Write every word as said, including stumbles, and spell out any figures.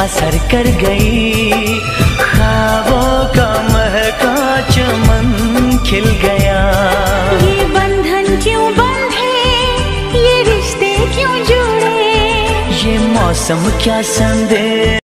असर कर गई, ख्वाबों का महका चमन खिल गया। ये बंधन क्यों बंधे, ये रिश्ते क्यों जुड़े, ये मौसम क्या संदेश